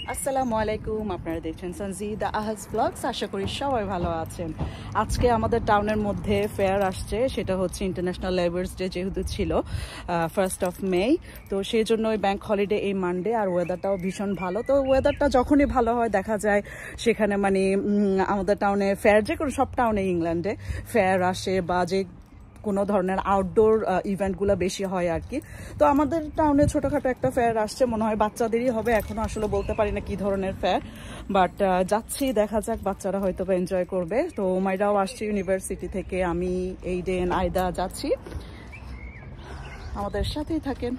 আসসালামু আলাইকুম, আপনারা দেখছেন সঞ্জিদা আহাজ ব্লগস। আশা করি সবাই ভালো আছেন। আজকে আমাদের টাউনের মধ্যে ফেয়ার আসছে, সেটা হচ্ছে ইন্টারন্যাশনাল লেবার্স ডে যেহেতু ছিল 1st of May, তো সেই জন্য ওই ব্যাংক হলিডে এই মানডে। আর ওয়েদারটাও ভীষণ ভালো, তো ওয়েদারটা যখনই ভালো হয় দেখা যায় সেখানে মানে আমাদের টাউনে ফেয়ার, যে কোনো সব টাউনে ইংল্যান্ডে ফেয়ার আসে বা যে কোনো ধরনের আউটডোর ইভেন্টগুলো বেশি হয় আর কি। তো আমাদের টাউনে ছোটোখাটো একটা ফেয়ার আসছে, মনে হয় বাচ্চাদেরই হবে, এখনও আসলে বলতে পারি না কী ধরনের ফেয়ার, বাট যাচ্ছি, দেখা যাক, বাচ্চারা হয়তো বা এনজয় করবে। তো মাইরাও আসছে ইউনিভার্সিটি থেকে, আমি এইডেন আয়দা যাচ্ছি, আমাদের সাথেই থাকেন।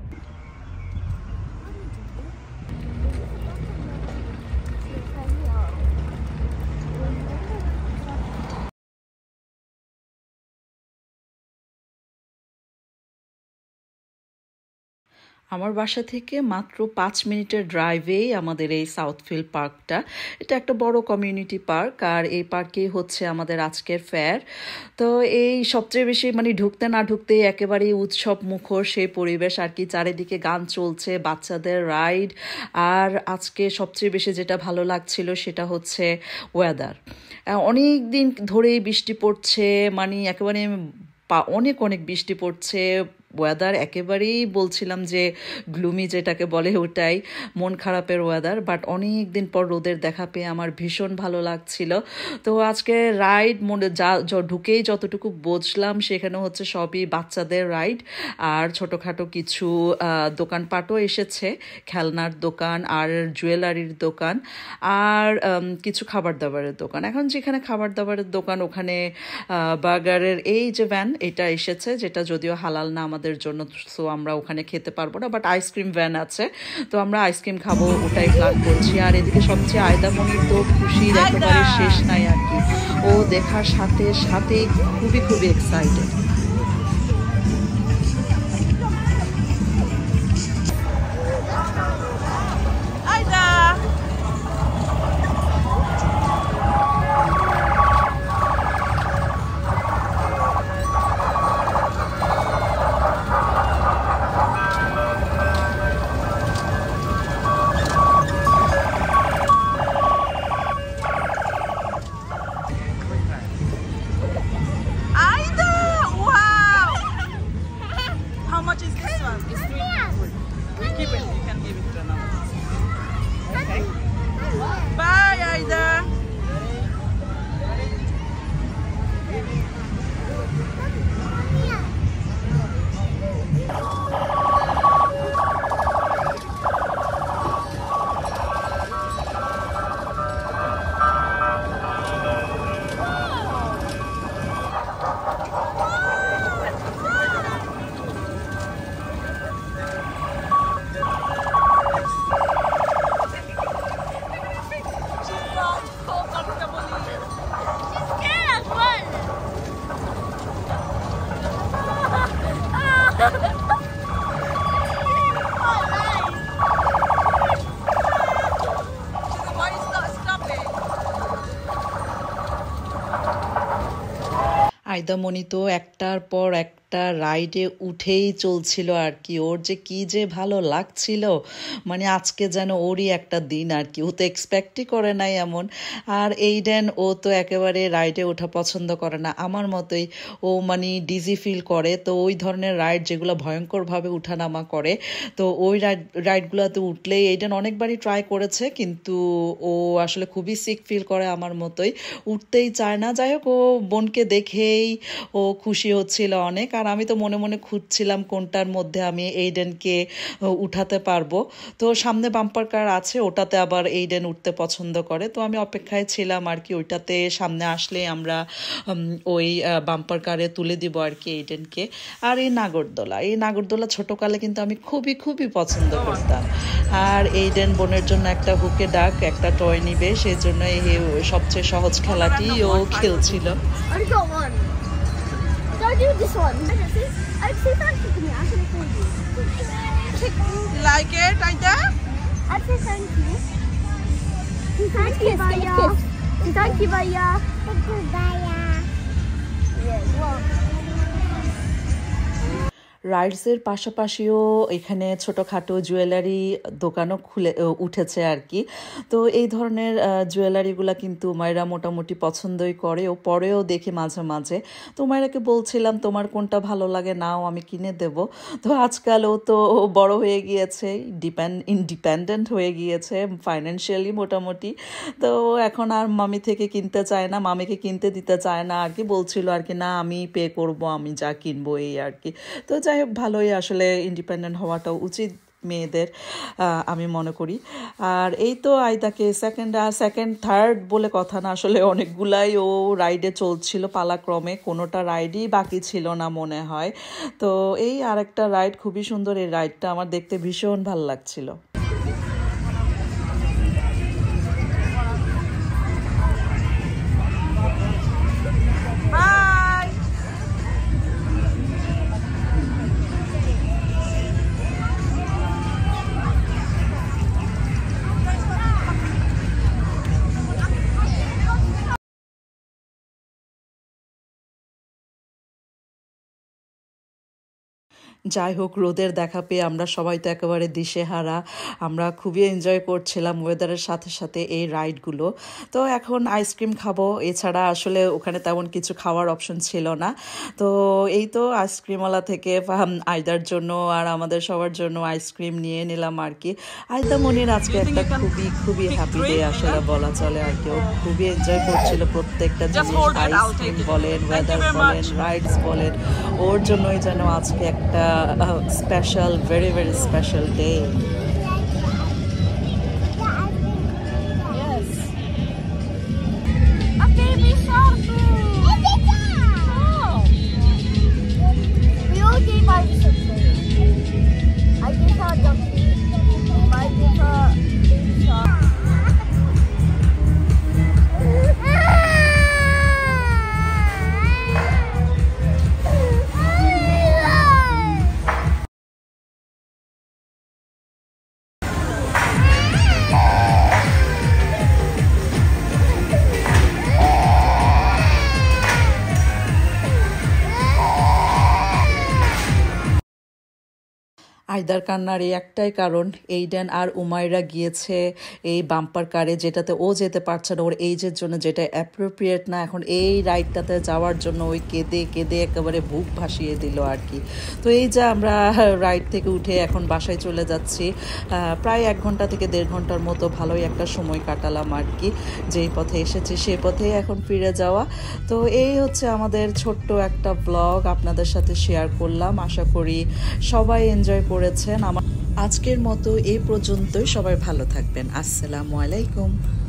আমার বাসা থেকে মাত্র 5 মিনিটের ড্রাইভেই আমাদের এই সাউথফিল্ড পার্কটা। এটা একটা বড় কমিউনিটি পার্ক, আর এই পার্কেই হচ্ছে আমাদের আজকের ফেয়ার। তো এই সবচেয়ে বেশি মানে ঢুকতে না ঢুকতেই একেবারেই উৎসব মুখর সেই পরিবেশ আর কি। চারিদিকে গান চলছে, বাচ্চাদের রাইড, আর আজকে সবচেয়ে বেশি যেটা ভালো লাগছিল সেটা হচ্ছে ওয়েদার। অনেক দিন ধরেই বৃষ্টি পড়ছে, মানে একেবারে অনেক অনেক বৃষ্টি পড়ছে। ওয়েদার একেবারেই বলছিলাম যে গ্লুমি যেটাকে বলে, ওটাই মন খারাপের ওয়েদার, বাট অনেক দিন পর রোদের দেখা পেয়ে আমার ভীষণ ভালো লাগছিল। তো আজকে রাইড ঢুকেই যতটুকু বুঝলাম সেখানে হচ্ছে সবই বাচ্চাদের রাইড, আর ছোটোখাটো কিছু দোকানপাটও এসেছে, খেলনার দোকান আর জুয়েলারির দোকান, আর কিছু খাবার দাবারের দোকান। এখন যেখানে খাবার দাবারের দোকান ওখানে বার্গারের এই যে ভ্যান এটা এসেছে, যেটা যদিও হালাল না আমাদের জন্য, সো আমরা ওখানে খেতে পারবো না, বাট আইসক্রিম ভ্যান আছে, তো আমরা আইসক্রিম খাবো ওটাই প্ল্যান করছি। আর এদিকে সবচেয়ে আয়দামণির তো খুশির একেবারে শেষ নাই আর কি, ও দেখার সাথে সাথে খুবই খুবই এক্সাইটেড। আয়দামণি তো একটার পর একটা রাইডে উঠেই চলছিল আর কি, ওর যে কি যে ভালো লাগছিল, মানে আজকে যেন ওরই একটা দিন আর কি। ও তো এক্সপেক্টই করে নাই এমন। আর এইডেন, ও তো একেবারে রাইডে ওঠা পছন্দ করে না, আমার মতোই। ও মানে ডিজি ফিল করে, তো ওই ধরনের রাইড যেগুলো ভয়ঙ্করভাবে উঠানামা করে, তো ওই রাইডগুলোতে উঠলেই এইডেন অনেকবারই ট্রাই করেছে, কিন্তু ও আসলে খুবই সিক ফিল করে আমার মতোই, উঠতেই চায় না। যাই হোক, ও বোনকে দেখেই ও খুশি হচ্ছিল অনেক, আর আমি তো মনে মনে খুঁজছিলাম কোনটার মধ্যে আমি এইডেনকে উঠাতে পারবো। তো সামনে বাম্পার কার আছে, ওটাতে আবার এইডেন উঠতে পছন্দ করে, তো আমি অপেক্ষায় ছিলাম আর কি, ওইটাতে সামনে আসলে আমরা ওই বাম্পার কারে তুলে দিব আর কি এইডেনকে। আর এই নাগরদোলা ছোটকালে কিন্তু আমি খুবই খুবই পছন্দ করতাম। আর এইডেন বোনের জন্য একটা হুকে ডাক, একটা টয় নিবে, সেই জন্য এই সবচেয়ে সহজ খেলাটি ও খেলছিল। Don't do this one. I say thank you to me. I'm going to call you. Like it, Aida? I say thank you. Thank you, Baya. Thank you, Baya. Thank you, Baya. Yes, well. রাইডসের পাশাপাশিও এখানে ছোটোখাটো jewellery দোকানও খুলে উঠেছে আর কি। তো এই ধরনের জুয়েলারিগুলো কিন্তু উমাইরা মোটামুটি পছন্দই করে, ও পরেও দেখি মাঝে মাঝে। তো উমাইরাকে বলছিলাম তোমার কোনটা ভালো লাগে নাও আমি কিনে দেব। তো আজকাল ও তো বড় হয়ে গিয়েছে, ইন্ডিপেন্ডেন্ট হয়ে গিয়েছে ফাইন্যান্সিয়ালি মোটামুটি। তো এখন আর মামি থেকে কিনতে চায় না, মামিকে কিনতে দিতে চায় না আর কি, বলছিল আর কি না আমি পে করব, আমি যা কিনবো এই আর কি। তো যাই হোক ভালোই, আসলে ইন্ডিপেন্ডেন্ট হওয়াটাও উচিত মেয়েদের, আমি মনে করি। আর এই তো আয়দাকে সেকেন্ড থার্ড বলে কথা না, আসলে অনেকগুলাই ও রাইডে চলছিল পালাক্রমে, কোনোটা রাইডই বাকি ছিল না মনে হয়। তো এই আরেকটা রাইড খুবই সুন্দর, এই রাইডটা আমার দেখতে ভীষণ ভালো লাগছিল। যাই হোক রোদের দেখা পেয়ে আমরা সবাই তো একেবারে দিশেহারা, আমরা খুবই এনজয় করছিলাম ওয়েদারের সাথে সাথে এই রাইডগুলো। তো এখন আইসক্রিম খাবো, এছাড়া আসলে ওখানে তেমন কিছু খাওয়ার অপশন ছিল না। তো এই তো আইসক্রিমওয়ালা থেকে আয়দার জন্য আর আমাদের সবার জন্য আইসক্রিম নিয়ে নিলাম আর কি। আয়দা মনির আজকে একটা খুবই হ্যাপি ডে আসলে বলা চলে আর কি, ও খুবই এনজয় করছিল প্রত্যেকটা জিনিস, আইসক্রিম বলেন, ওয়েদার বলেন, রাইডস বলেন, ওর জন্যই যেন আজকে একটা special, very special day. Yes. A baby shark. Oh. We all gave my something. I gave her a donkey. I gave her a baby shark. আয়দার কান্নার এই একটাই কারণ, এইডেন আর উমাইরা গিয়েছে এই বাম্পার কারে, যেটাতে ও যেতে পারছে না ওর এইজের জন্য, যেটা অ্যাপ্রোপ্রিয়েট না। এখন এই রাইডটাতে যাওয়ার জন্য ওই কেঁদে একেবারে বুক ভাসিয়ে দিল আর কি। তো এই যে আমরা রাইড থেকে উঠে এখন বাসায় চলে যাচ্ছি, প্রায় 1 ঘন্টা থেকে 1.5 ঘন্টার মতো ভালোই একটা সময় কাটালাম আর কি। যেই পথে এসেছি সেই পথেই এখন ফিরে যাওয়া। তো এই হচ্ছে আমাদের ছোট্ট একটা ব্লগ আপনাদের সাথে শেয়ার করলাম, আশা করি সবাই এনজয় করেছেন। আজকের মতো এই পর্যন্তই, সবাই ভালো থাকবেন, আসসালামু আলাইকুম।